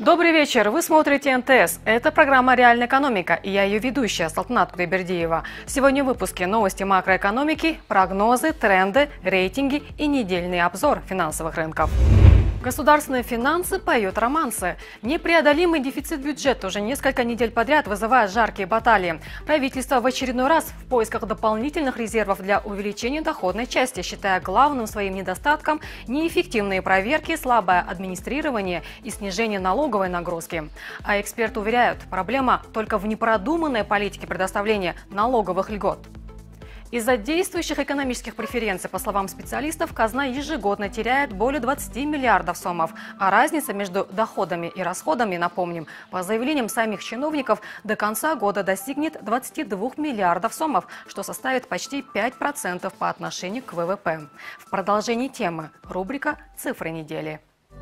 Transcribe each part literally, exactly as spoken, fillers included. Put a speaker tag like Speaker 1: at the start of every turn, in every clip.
Speaker 1: Добрый вечер. Вы смотрите эн тэ эс. Это программа «Реальная экономика» и я ее ведущая Салтанат Кудайбердиева. Сегодня в выпуске новости макроэкономики, прогнозы, тренды, рейтинги и недельный обзор финансовых рынков. Государственные финансы поют романсы. Непреодолимый дефицит бюджета уже несколько недель подряд вызывает жаркие баталии. Правительство в очередной раз в поисках дополнительных резервов для увеличения доходной части, считая главным своим недостатком неэффективные проверки, слабое администрирование и снижение налоговой нагрузки. А эксперты уверяют, проблема только в непродуманной политике предоставления налоговых льгот. Из-за действующих экономических преференций, по словам специалистов, казна ежегодно теряет более двадцати миллиардов сомов, а разница между доходами и расходами, напомним, по заявлениям самих чиновников, до конца года достигнет двадцати двух миллиардов сомов, что составит почти пять процентов по отношению к вэ вэ пэ. В продолжении темы рубрика «Цифры недели».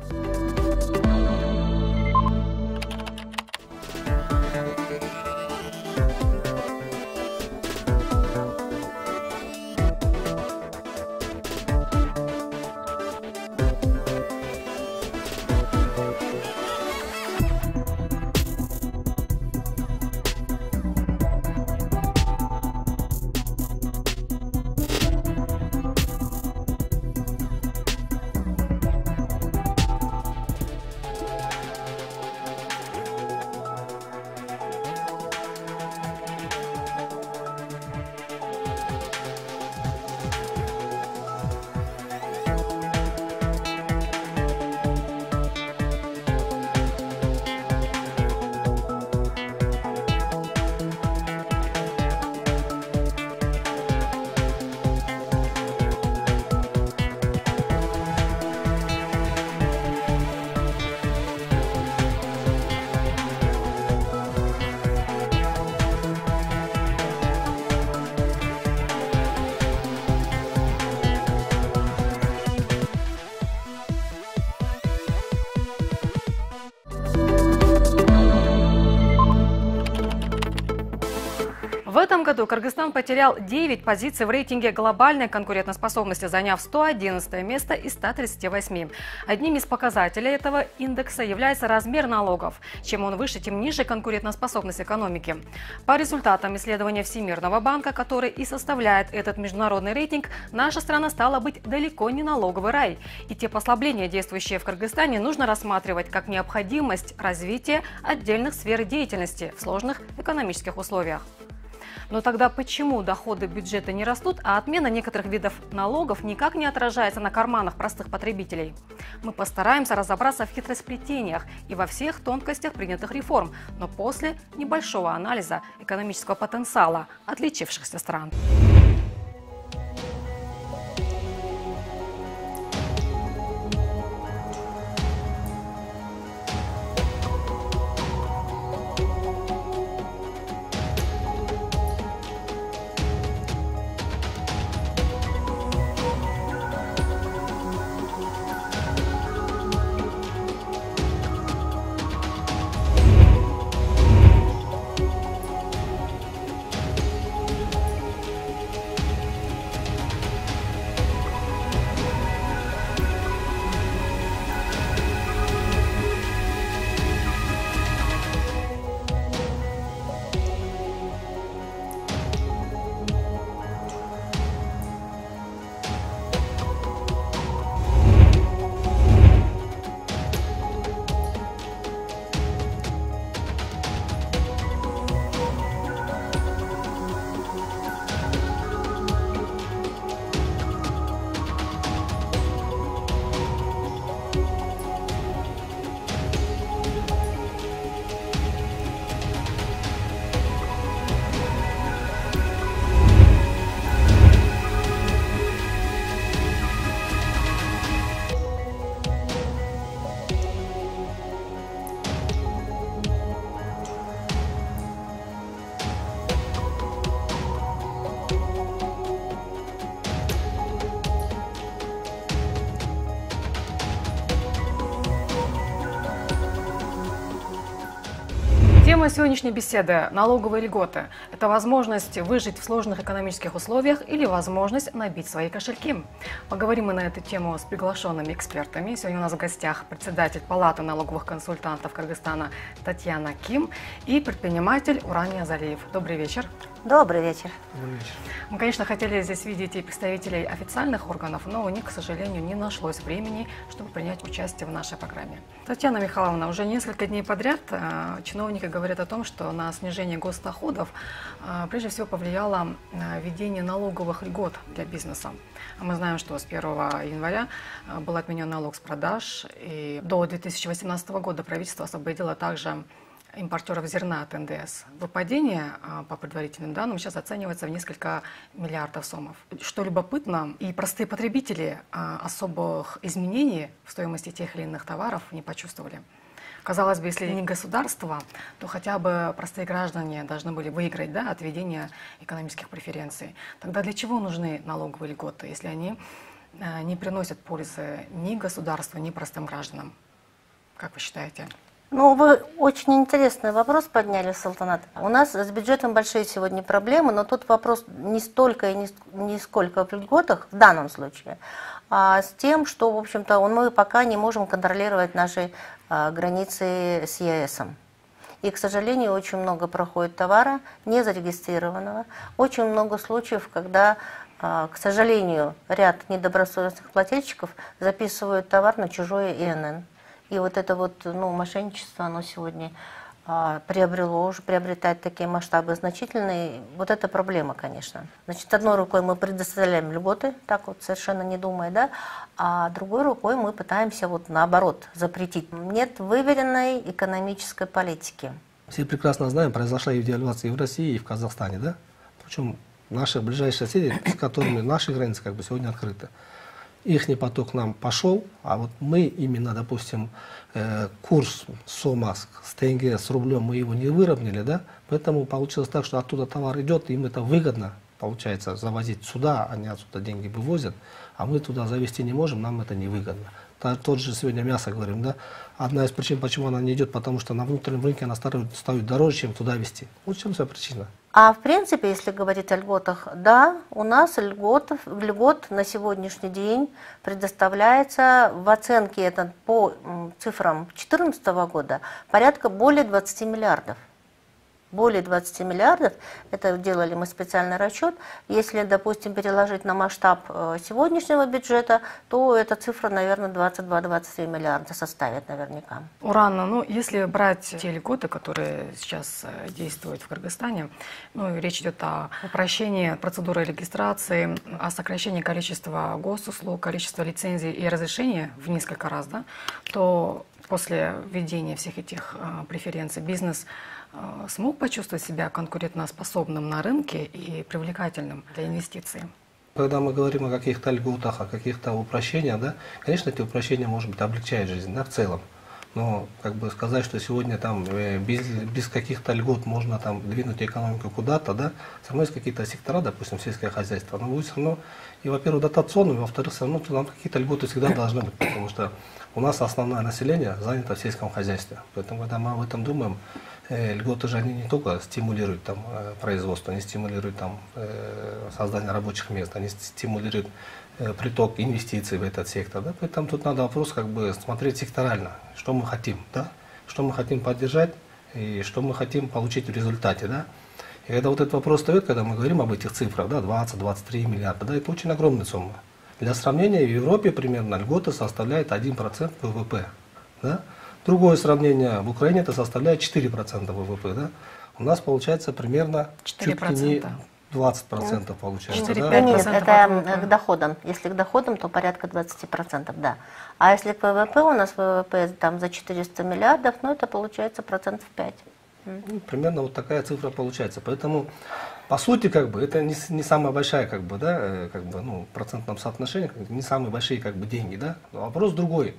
Speaker 1: В этом году Кыргызстан потерял девять позиций в рейтинге глобальной конкурентоспособности, заняв сто одиннадцатое место из ста тридцати восьми. Одним из показателей этого индекса является размер налогов. Чем он выше, тем ниже конкурентоспособность экономики. По результатам исследования Всемирного банка, который и составляет этот международный рейтинг, наша страна стала быть далеко не налоговый рай. И те послабления, действующие в Кыргызстане, нужно рассматривать как необходимость развития отдельных сфер деятельности в сложных экономических условиях. Но тогда почему доходы бюджета не растут, а отмена некоторых видов налогов никак не отражается на карманах простых потребителей? Мы постараемся разобраться в хитросплетениях и во всех тонкостях принятых реформ, но после небольшого анализа экономического потенциала отличившихся стран. Тема сегодняшней беседы – налоговые льготы. Это возможность выжить в сложных экономических условиях или возможность набить свои кошельки. Поговорим мы на эту тему с приглашенными экспертами. Сегодня у нас в гостях председатель Палаты налоговых консультантов Кыргызстана Татьяна Ким и предприниматель Уран Ниязалиев. Добрый вечер.
Speaker 2: Добрый вечер.
Speaker 3: Добрый вечер.
Speaker 1: Мы, конечно, хотели здесь видеть и представителей официальных органов, но у них, к сожалению, не нашлось времени, чтобы принять участие в нашей программе. Татьяна Михайловна, уже несколько дней подряд э, чиновники говорят о том, что на снижение госдоходов э, прежде всего повлияло э, введение налоговых льгот для бизнеса. Мы знаем, что с первого января э, был отменен налог с продаж, и до две тысячи восемнадцатого года правительство освободило также импортеров зерна от эн дэ эс. Выпадение, по предварительным данным, сейчас оценивается в несколько миллиардов сомов. Что любопытно, и простые потребители особых изменений в стоимости тех или иных товаров не почувствовали. Казалось бы, если не государство, то хотя бы простые граждане должны были выиграть, да, от введения экономических преференций. Тогда для чего нужны налоговые льготы, если они не приносят пользы ни государству, ни простым гражданам? Как вы считаете?
Speaker 2: Ну, вы очень интересный вопрос подняли, Салтанат. У нас с бюджетом большие сегодня проблемы, но тут вопрос не столько и не, не сколько в льготах, в данном случае, а с тем, что, в общем-то, мы пока не можем контролировать наши а, границы с е а эсом. И, к сожалению, очень много проходит товара, не зарегистрированного. Очень много случаев, когда, а, к сожалению, ряд недобросовестных плательщиков записывают товар на чужое и эн эн. И вот это вот, ну, мошенничество, оно сегодня а, приобрело, уже приобретает такие масштабы значительные. Вот это проблема, конечно. Значит, одной рукой мы предоставляем льготы, так вот совершенно не думая, да, а другой рукой мы пытаемся вот наоборот запретить. Нет выверенной экономической политики.
Speaker 3: Все прекрасно знаем, произошла и девальвация и в России, и в Казахстане, да? Причем наши ближайшие соседи, с которыми наши границы как бы сегодня открыты. Ихний поток нам пошел, а вот мы именно, допустим, э, курс сома с тенге, с рублем, мы его не выровняли, да, поэтому получилось так, что оттуда товар идет, им это выгодно, получается, завозить сюда, они отсюда деньги вывозят, а мы туда завезти не можем, нам это невыгодно. Тот же сегодня мясо, говорим, да, одна из причин, почему она не идет, потому что на внутреннем рынке она стоит дороже, чем туда везти. Вот в чем вся причина.
Speaker 2: А в принципе, если говорить о льготах, да, у нас льгот, льгот на сегодняшний день предоставляется в оценке это по цифрам две тысячи четырнадцатого года порядка более двадцати миллиардов. Более двадцати миллиардов, это делали мы специальный расчет. Если, допустим, переложить на масштаб сегодняшнего бюджета, то эта цифра, наверное, двадцать два — двадцать три миллиарда составит наверняка.
Speaker 1: Урана, ну, если брать те льготы, которые сейчас действуют в Кыргызстане, ну, речь идет о упрощении процедуры регистрации, о сокращении количества госуслуг, количества лицензий и разрешений в несколько раз, да, то после введения всех этих э, преференций бизнес э, смог почувствовать себя конкурентоспособным на рынке и привлекательным для инвестиций?
Speaker 3: Когда мы говорим о каких-то льготах, о каких-то упрощениях, да, конечно, эти упрощения, может быть, облегчают жизнь, да, в целом. Но как бы сказать, что сегодня там без, без каких-то льгот можно там двинуть экономику куда-то, да, все равно есть какие-то сектора, допустим, сельское хозяйство, но будет все равно, и, во-первых, дотационными, во-вторых, все равно там какие-то льготы всегда должны быть, потому что у нас основное население занято в сельском хозяйстве. Поэтому, когда мы об этом думаем, э, льготы же они не только стимулируют там, э, производство, они стимулируют там, э, создание рабочих мест, они стимулируют э, приток инвестиций в этот сектор. Да? Поэтому тут надо вопрос как бы смотреть секторально, что мы хотим, да? Что мы хотим поддержать и что мы хотим получить в результате. Да? И когда вот этот вопрос встает, когда мы говорим об этих цифрах, да, двадцать — двадцать три миллиарда, да, это очень огромная сумма. Для сравнения, в Европе примерно льгота составляет один процент вэ вэ пэ. Да? Другое сравнение, в Украине это составляет четыре процента вэ вэ пэ. Да? У нас получается примерно чуть ли не двадцать процентов получается.
Speaker 2: четыре-пять процентов да? Нет, это к доходам. Если к доходам, то порядка двадцати процентов, да. А если к вэ вэ пэ, у нас вэ вэ пэ там за четыреста миллиардов, ну это получается процентов пять.
Speaker 3: Ну, примерно вот такая цифра получается. Поэтому, по сути, как бы, это не, не самая большая, как бы, да, как бы, ну, в процентном соотношении, не самые большие, как бы, деньги, да. Но вопрос другой.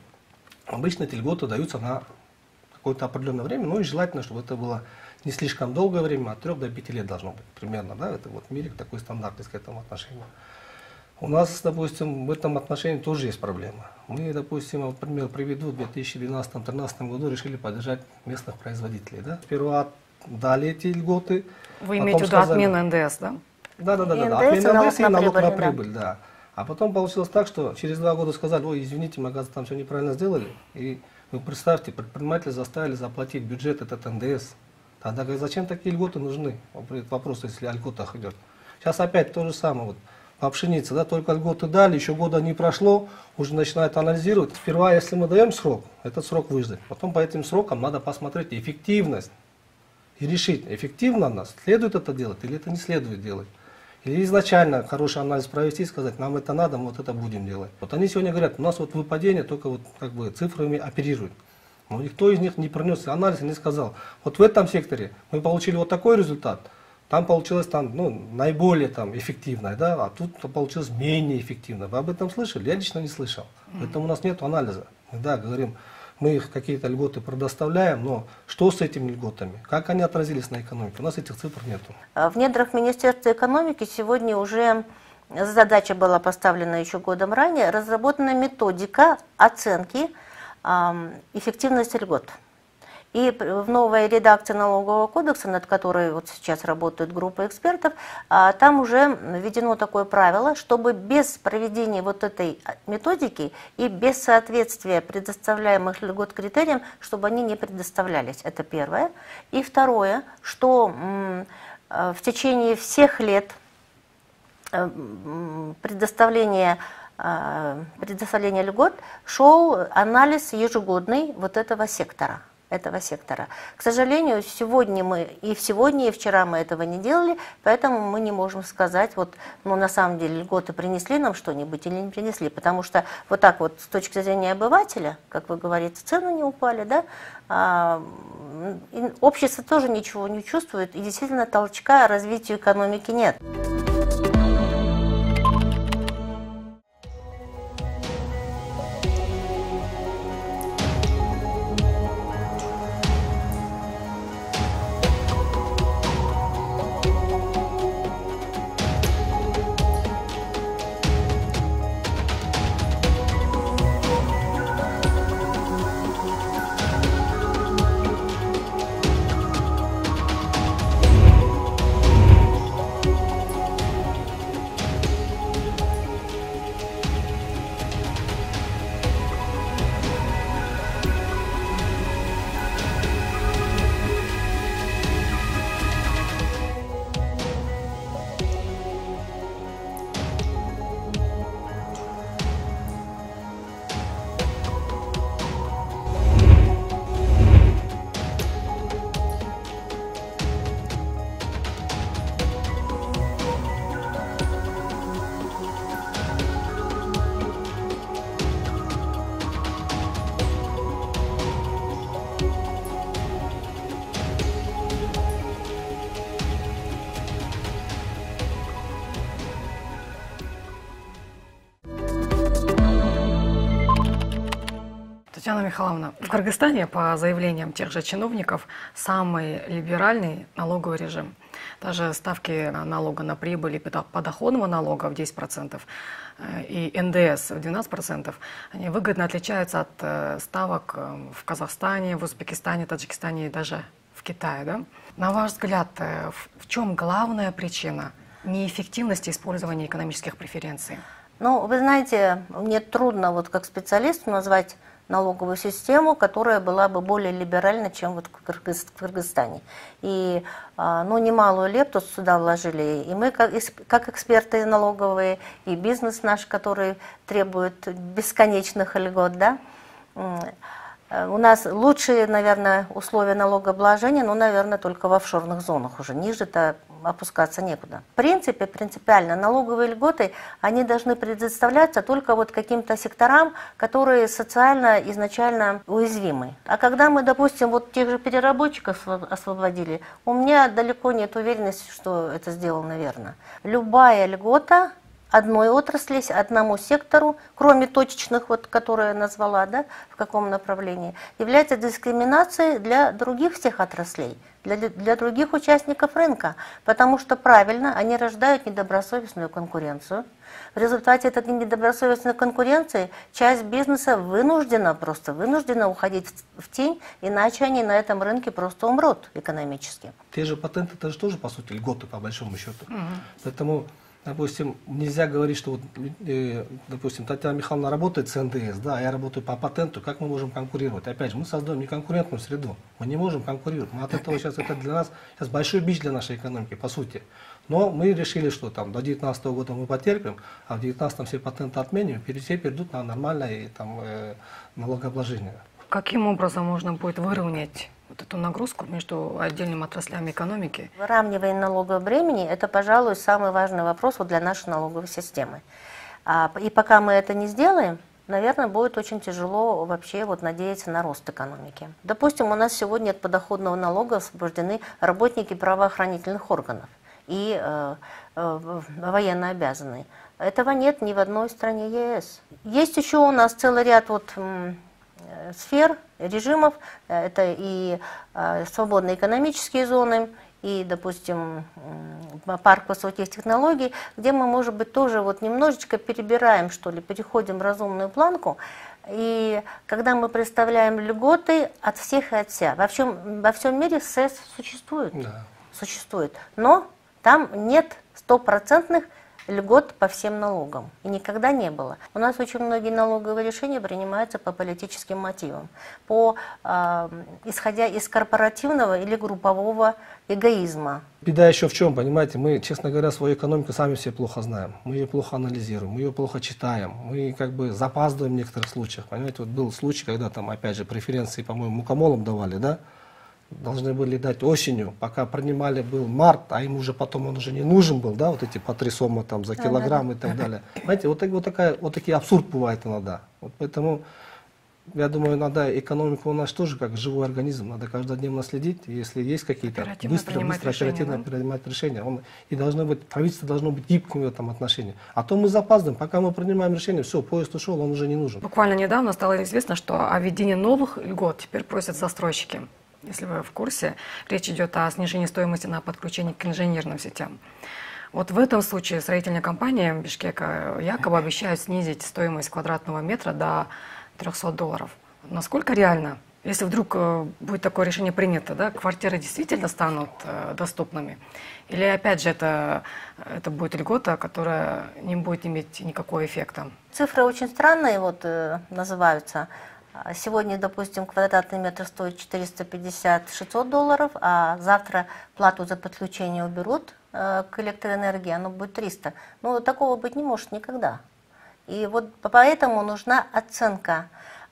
Speaker 3: Обычно эти льготы даются на какое-то определенное время, ну и желательно, чтобы это было не слишком долгое время, от трёх до пяти лет должно быть примерно, да, это вот в мире такой стандарт есть к этому отношению. У нас, допустим, в этом отношении тоже есть проблема. Мы, допустим, вот, например, приведу, в две тысячи двенадцатом-тринадцатом году решили поддержать местных производителей. Да? Сперва дали эти льготы.
Speaker 1: Вы имеете в виду отмену эн дэ эс, да?
Speaker 3: Да, да, да, да, да. Отмена эн дэ эс и налог на прибыль, да. А потом получилось так, что через два года сказали: ой, извините, мы, оказывается, там все неправильно сделали. И вы представьте, предприниматели заставили заплатить бюджет этот эн дэ эс. Тогда зачем такие льготы нужны? Вопрос, если о льготах идет. Сейчас опять то же самое. Вот. По пшенице, да, только льготы дали, еще года не прошло, уже начинают анализировать. Сперва, если мы даем срок, этот срок выждать. Потом по этим срокам надо посмотреть эффективность и решить, эффективно нас, следует это делать или это не следует делать. Или изначально хороший анализ провести и сказать: нам это надо, мы вот это будем делать. Вот они сегодня говорят: у нас вот выпадение только вот как бы цифрами оперируют. Но никто из них не принес анализ и не сказал: вот в этом секторе мы получили вот такой результат. Там получилось там, ну, наиболее там, эффективное, да, а тут получилось менее эффективно. Вы об этом слышали? Я лично не слышал. Поэтому у нас нет анализа. Мы, да, говорим, мы их какие-то льготы предоставляем, но что с этими льготами? Как они отразились на экономике? У нас этих цифр нет.
Speaker 2: В недрах Министерства экономики сегодня уже задача была поставлена еще годом ранее, разработана методика оценки э, эффективности льгот. И в новой редакции налогового кодекса, над которой вот сейчас работает группа экспертов, там уже введено такое правило, чтобы без проведения вот этой методики и без соответствия предоставляемых льгот критериям, чтобы они не предоставлялись. Это первое. И второе, что в течение всех лет предоставления предоставления льгот шел анализ ежегодный вот этого сектора. этого сектора. К сожалению, сегодня мы, и сегодня, и вчера мы этого не делали, поэтому мы не можем сказать, вот, ну, на самом деле, льготы принесли нам что-нибудь или не принесли, потому что вот так вот, с точки зрения обывателя, как вы говорите, цены не упали, да, а, общество тоже ничего не чувствует, и действительно толчка развитию экономики нет.
Speaker 1: Татьяна Михайловна, в Кыргызстане, по заявлениям тех же чиновников, самый либеральный налоговый режим. Даже ставки налога на прибыль и подоходного налога в десять процентов и эн дэ эс в двенадцать процентов, они выгодно отличаются от ставок в Казахстане, в Узбекистане, Таджикистане и даже в Китае. Да? На ваш взгляд, в чем главная причина неэффективности использования экономических преференций?
Speaker 2: Ну, вы знаете, мне трудно вот как специалисту назвать налоговую систему, которая была бы более либеральна, чем вот в, Кыргыз, в Кыргызстане. И ну, немалую лепту сюда вложили и мы, как, как эксперты налоговые, и бизнес наш, который требует бесконечных льгот. Да? У нас лучшие, наверное, условия налогообложения, но, наверное, только в офшорных зонах уже. Ниже-то опускаться некуда. В принципе, принципиально, налоговые льготы, они должны предоставляться только вот каким-то секторам, которые социально изначально уязвимы. А когда мы, допустим, вот тех же переработчиков освободили, у меня далеко нет уверенности, что это сделано верно. Любая льгота одной отрасли, одному сектору, кроме точечных, вот, которые я назвала, да, в каком направлении, является дискриминацией для других всех отраслей. для, для других участников рынка, потому что правильно они рождают недобросовестную конкуренцию. В результате этой недобросовестной конкуренции часть бизнеса вынуждена, просто вынуждена уходить в, в тень, иначе они на этом рынке просто умрут экономически.
Speaker 3: Те же патенты, это же тоже, по сути, льготы, по большому счету.
Speaker 1: Угу.
Speaker 3: Поэтому, допустим, нельзя говорить, что, вот, э, допустим, Татьяна Михайловна работает с эн дэ эс, да, а я работаю по патенту, как мы можем конкурировать? Опять же, мы создаем неконкурентную среду, мы не можем конкурировать. Мы от этого сейчас, это для нас сейчас большой бич для нашей экономики, по сути. Но мы решили, что там до две тысячи девятнадцатого года мы потерпим, а в две тысячи девятнадцатом все патенты отменим, и все перейдут на нормальное там, э, налогообложение.
Speaker 1: Каким образом можно будет выровнять вот эту нагрузку между отдельными отраслями экономики?
Speaker 2: Выравнивание налогового бремени – это, пожалуй, самый важный вопрос вот для нашей налоговой системы. И пока мы это не сделаем, наверное, будет очень тяжело вообще вот надеяться на рост экономики. Допустим, у нас сегодня от подоходного налога освобождены работники правоохранительных органов и э, э, военно обязанные. Этого нет ни в одной стране е эс. Есть еще у нас целый ряд вот, м, сфер, режимов. Это и э, свободные экономические зоны, и, допустим, парк высоких технологий, где мы, может быть, тоже вот немножечко перебираем, что ли, переходим в разумную планку. И когда мы представляем льготы от всех и от вся. Во всем, во всем мире сэс существует,
Speaker 3: Да.
Speaker 2: существует, но там нет стопроцентных льгот по всем налогам. И никогда не было. У нас очень многие налоговые решения принимаются по политическим мотивам, по, э, исходя из корпоративного или группового эгоизма.
Speaker 3: Беда еще в чем, понимаете, мы, честно говоря, свою экономику сами все плохо знаем, мы ее плохо анализируем, мы ее плохо читаем, мы как бы запаздываем в некоторых случаях, понимаете, вот был случай, когда там, опять же, преференции, по-моему, мукомолам давали, да, должны были дать осенью, пока принимали был март, а им уже потом он уже не нужен был, да, вот эти по три сома там за килограмм и так далее. Понимаете, вот, вот, такая, вот такие абсурд бывает иногда. Вот поэтому, я думаю, надо экономику у нас тоже как живой организм, надо каждодневно следить, если есть какие-то быстро, быстро, оперативно принимать решения. Он, и должно быть, правительство должно быть гибким в этом отношении. А то мы запаздываем, пока мы принимаем решение, все, поезд ушел, он уже не нужен.
Speaker 1: Буквально недавно стало известно, что о введении новых льгот теперь просят застройщики. Если вы в курсе, речь идет о снижении стоимости на подключение к инженерным сетям. Вот в этом случае строительная компания Бишкека якобы обещает снизить стоимость квадратного метра до трёхсот долларов. Насколько реально? Если вдруг будет такое решение принято, да, квартиры действительно станут доступными? Или опять же это, это будет льгота, которая не будет иметь никакого эффекта?
Speaker 2: Цифры очень странные вот, э, называются. Сегодня, допустим, квадратный метр стоит четыреста пятьдесят — шестьсот долларов, а завтра плату за подключение уберут э, к электроэнергии, оно будет триста. Ну, такого быть не может никогда. И вот поэтому нужна оценка.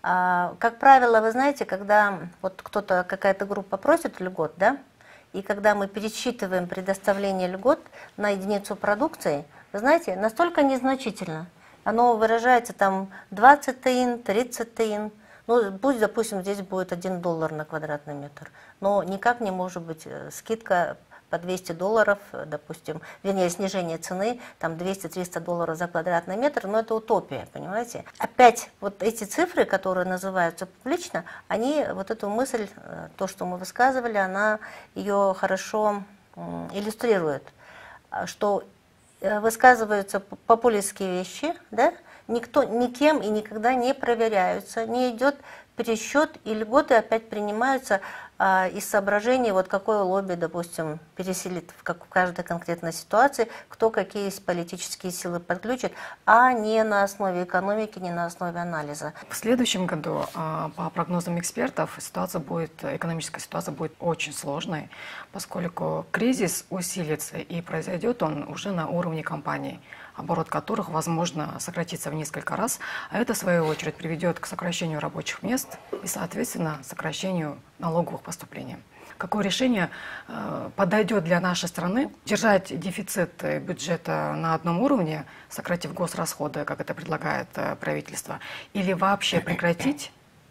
Speaker 2: А, как правило, вы знаете, когда вот кто-то, какая-то группа просит льгот, да, и когда мы пересчитываем предоставление льгот на единицу продукции, вы знаете, настолько незначительно. Оно выражается там двадцать тейн, тридцать тейн. Ну, пусть, допустим, здесь будет один доллар на квадратный метр, но никак не может быть скидка по двести долларов, допустим, вернее, снижение цены, там двести-триста долларов за квадратный метр, но это утопия, понимаете? Опять вот эти цифры, которые называются публично, они, вот эту мысль, то, что мы высказывали, она ее хорошо иллюстрирует, что высказываются популистские вещи, да? Никто, никем и никогда не проверяются, не идет пересчет, и льготы опять принимаются а, из соображений, вот какое лобби, допустим, переселит в, как, в каждой конкретной ситуации, кто какие политические силы подключит, а не на основе экономики, не на основе анализа.
Speaker 1: В следующем году, по прогнозам экспертов, ситуация будет, экономическая ситуация будет очень сложной, поскольку кризис усилится и произойдет он уже на уровне компаний, оборот которых, возможно, сократится в несколько раз, а это, в свою очередь, приведет к сокращению рабочих мест и, соответственно, сокращению налоговых поступлений. Какое решение э, подойдет для нашей страны? Держать дефицит бюджета на одном уровне, сократив госрасходы, как это предлагает э, правительство, или вообще прекратить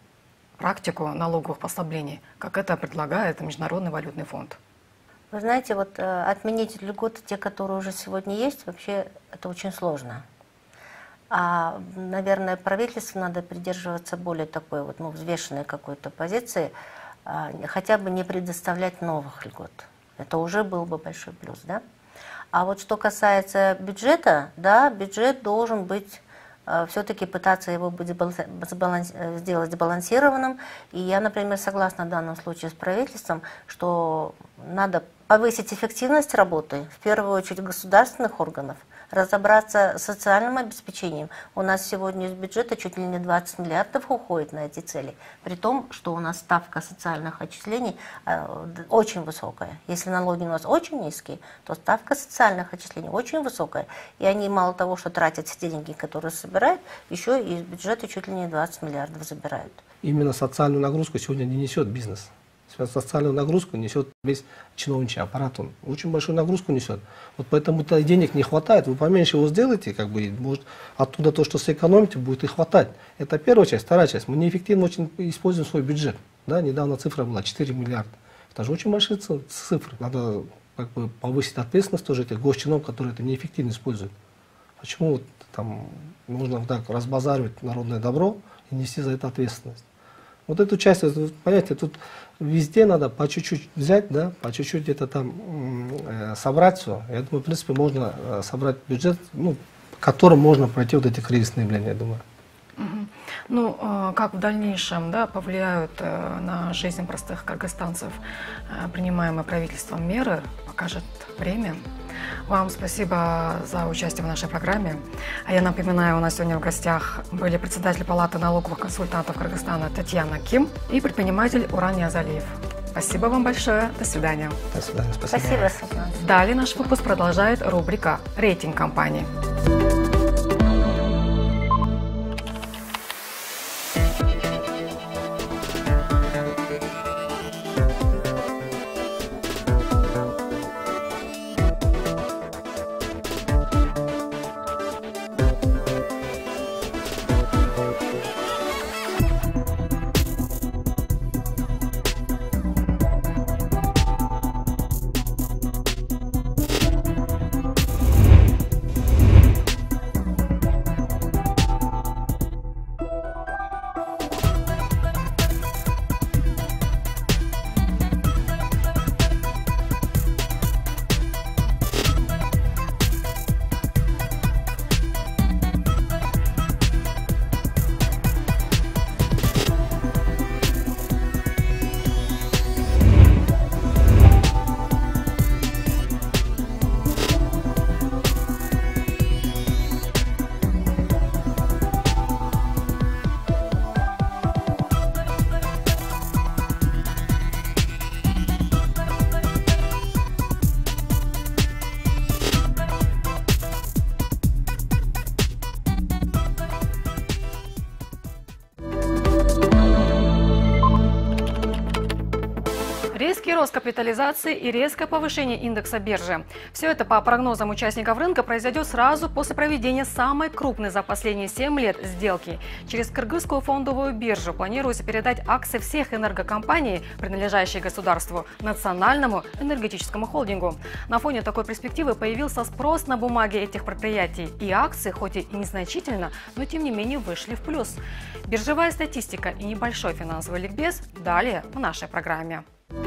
Speaker 1: практику налоговых послаблений, как это предлагает Международный валютный фонд?
Speaker 2: Вы знаете, вот э, отменить льготы, те, которые уже сегодня есть, вообще это очень сложно. А, наверное, правительству надо придерживаться более такой вот, ну, взвешенной какой-то позиции. хотя бы не предоставлять новых льгот. Это уже был бы большой плюс, да? А вот что касается бюджета, да, бюджет должен быть, э, все-таки пытаться его сбаланс, сделать сбалансированным. И я, например, согласна в данном случае с правительством, что надо повысить эффективность работы, в первую очередь государственных органов, разобраться с социальным обеспечением. У нас сегодня из бюджета чуть ли не двадцать миллиардов уходит на эти цели, при том, что у нас ставка социальных отчислений э, очень высокая. Если налоги у нас очень низкие, то ставка социальных отчислений очень высокая. И они мало того, что тратят все деньги, которые собирают, еще и из бюджета чуть ли не двадцать миллиардов забирают.
Speaker 3: Именно социальную нагрузку сегодня не несет бизнес. Социальную нагрузку несет весь чиновничий аппарат, он очень большую нагрузку несет. Вот поэтому-то денег не хватает, вы поменьше его сделаете, как бы, может, оттуда то, что сэкономите, будет и хватать. Это первая часть. Вторая часть. Мы неэффективно очень используем свой бюджет. Да, недавно цифра была четыре миллиарда. Это же очень большие цифры. Надо как бы повысить ответственность тоже этих госчинов, которые это неэффективно используют. Почему вот, там нужно так разбазаривать народное добро и нести за это ответственность? Вот эту часть, понимаете, тут везде надо по чуть-чуть взять, да, по чуть-чуть где-то там э, собрать все. Я думаю, в принципе, можно э, собрать бюджет, ну, которым можно пройти вот эти кризисные явления, я думаю.
Speaker 1: Угу. Ну, э, как в дальнейшем, да, повлияют э, на жизнь простых кыргызстанцев э, принимаемые правительством меры, покажет время. Вам спасибо за участие в нашей программе. А я напоминаю, у нас сегодня в гостях были председатель Палаты налоговых консультантов Кыргызстана Татьяна Ким и предприниматель Уран Ниязалиев. Спасибо вам большое. До свидания.
Speaker 3: До свидания. Спасибо.
Speaker 2: Спасибо, Светлана.
Speaker 1: Далее наш выпуск продолжает рубрика «Рейтинг компаний». Резкий рост капитализации и резкое повышение индекса биржи. Все это, по прогнозам участников рынка, произойдет сразу после проведения самой крупной за последние семь лет сделки. Через Кыргызскую фондовую биржу планируется передать акции всех энергокомпаний, принадлежащих государству, национальному энергетическому холдингу. На фоне такой перспективы появился спрос на бумаги этих предприятий. И акции, хоть и незначительно, но тем не менее вышли в плюс. Биржевая статистика и небольшой финансовый ликбез далее в нашей программе.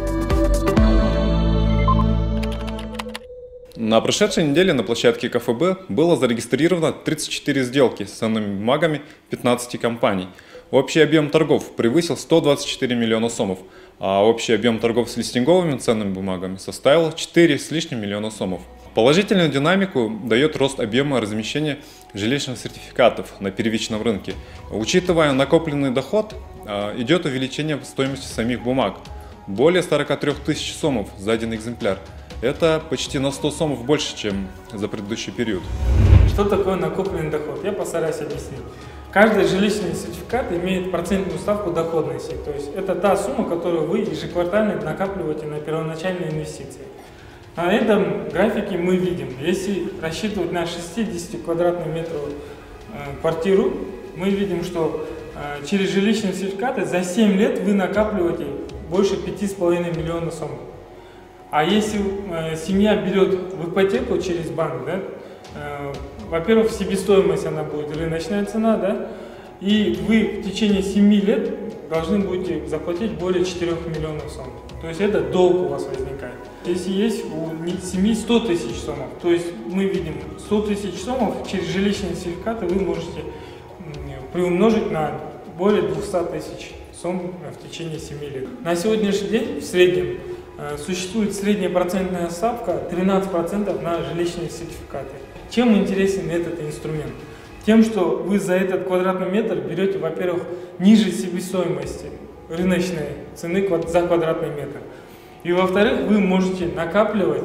Speaker 4: На прошедшей неделе на площадке ка эф бэ было зарегистрировано тридцать четыре сделки с ценными бумагами пятнадцати компаний. Общий объем торгов превысил сто двадцать четыре миллиона сомов, а общий объем торгов с листинговыми ценными бумагами составил четыре с лишним миллиона сомов. Положительную динамику дает рост объема размещения жилищных сертификатов на первичном рынке. Учитывая накопленный доход, идет увеличение стоимости самих бумаг. Более сорока трёх тысяч сомов за один экземпляр. Это почти на сто сомов больше, чем за предыдущий период.
Speaker 5: Что такое накопленный доход? Я постараюсь объяснить. Каждый жилищный сертификат имеет процентную ставку доходности. То есть это та сумма, которую вы ежеквартально накапливаете на первоначальные инвестиции. На этом графике мы видим, если рассчитывать на шестьдесят квадратных метров э, квартиру, мы видим, что э, через жилищные сертификаты за семь лет вы накапливаете больше пяти с половиной миллионов сом. А если э, семья берет в ипотеку через банк, да, э, во-первых, себестоимость она будет рыночная цена, да, и вы в течение семи лет должны будете заплатить более четырёх миллионов сомов. То есть это долг у вас возникает. Если есть у семьи сто тысяч сомов, то есть мы видим сто тысяч сомов через жилищные сертификаты вы можете приумножить на более двухсот тысяч сом в течение семи лет. На сегодняшний день в среднем э, существует средняя процентная ставка тринадцать процентов на жилищные сертификаты. Чем интересен этот инструмент? Тем, что вы за этот квадратный метр берете, во-первых, ниже себестоимости рыночной цены за квадратный метр. И во-вторых, вы можете накапливать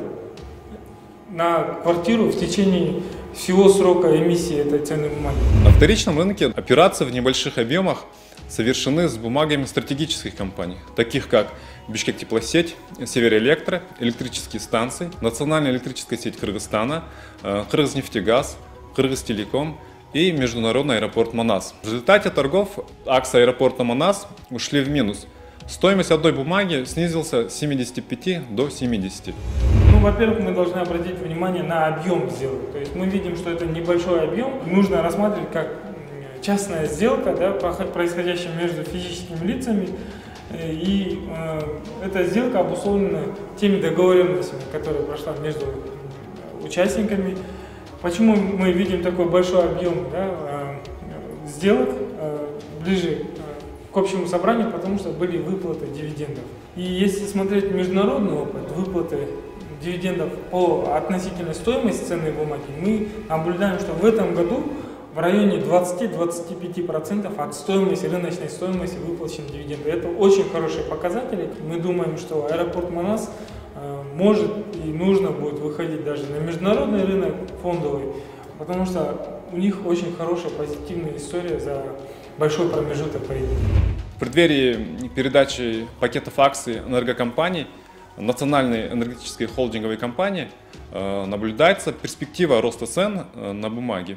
Speaker 5: на квартиру в течение всего срока эмиссии этой ценной бумаги.
Speaker 4: На вторичном рынке операции в небольших объемах совершены с бумагами стратегических компаний, таких как Бишкектеплосеть, Североэлектро, электрические станции, Национальная электрическая сеть Кыргызстана, Кыргызнефтегаз, Кыргызтелеком и международный аэропорт Манас. В результате торгов акции аэропорта Манас ушли в минус. Стоимость одной бумаги снизился с семидесяти пяти до семидесяти.
Speaker 5: Ну, во-первых, мы должны обратить внимание на объем сделок. То есть мы видим, что это небольшой объем. Нужно рассматривать как частная сделка, да, происходящая между физическими лицами. И э, эта сделка обусловлена теми договоренностями, которые прошла между участниками. Почему мы видим такой большой объем, да, э, сделок э, ближе к общему собранию? Потому что были выплаты дивидендов. И если смотреть международный опыт выплаты дивидендов по относительной стоимости ценной бумаги, мы наблюдаем, что в этом году в районе двадцати-двадцати пяти процентов от стоимости, рыночной стоимости выплачены дивиденды. Это очень хорошие показатели. Мы думаем, что аэропорт Манас э, может и нужно будет выходить даже на международный рынок фондовый, потому что у них очень хорошая позитивная история за большой промежуток времени.
Speaker 4: В преддверии передачи пакетов акций энергокомпаний Национальной энергетической холдинговой компании э, наблюдается перспектива роста цен э, на бумаги.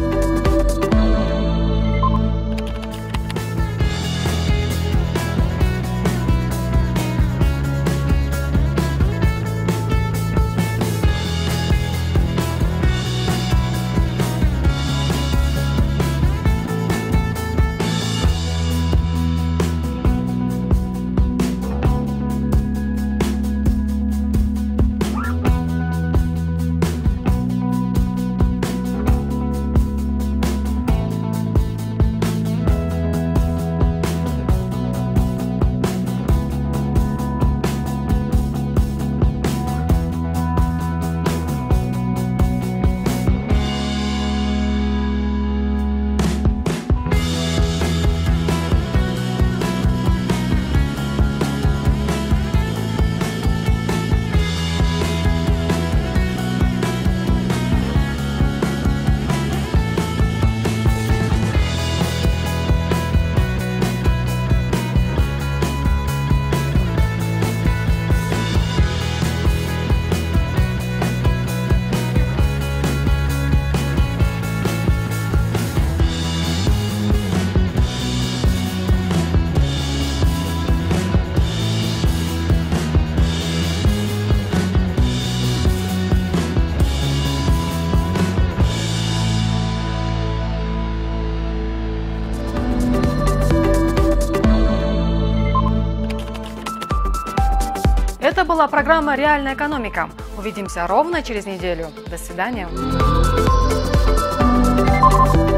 Speaker 1: Это была программа «Реальная экономика». Увидимся ровно через неделю. До свидания.